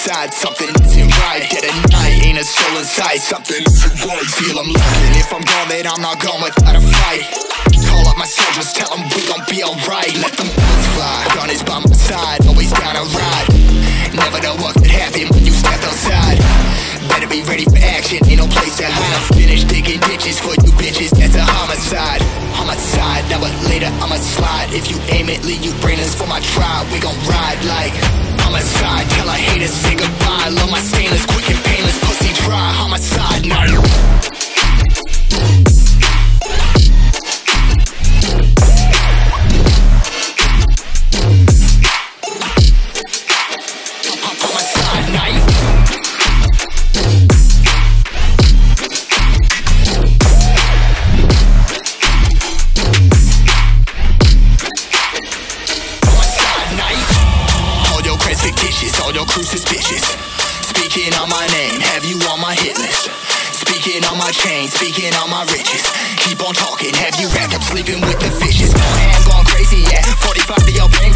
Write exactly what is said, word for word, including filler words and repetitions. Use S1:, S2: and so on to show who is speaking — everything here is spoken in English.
S1: homicide. Something isn't right. Dead at night, ain't a soul in sight. Something isn't right. Feel I'm looking. If I'm gone, then I'm not gone without a fight. Call up my soldiers, tell them we gon' be alright. Let them bullets fly. Gun is by my side, always down to ride. Never know what could happen when you step outside. Better be ready for action, ain't no place to hide. When I'm finished digging ditches for you bitches, that's a homicide. Homicide, now but later I'ma slide. If you aim it, leave you brainless for my tribe. We gon' ride like homicide. Tell a hater say goodbye. Love my stainless, quick and painless, pussy dry. Homicide, now all your crew suspicious. Speaking on my name, have you on my hit list? Speaking on my chain, speaking on my riches. Keep on talking, have you wrapped up sleeping with the fishes? Gone ham, gone crazy, yeah. forty-five to your brain.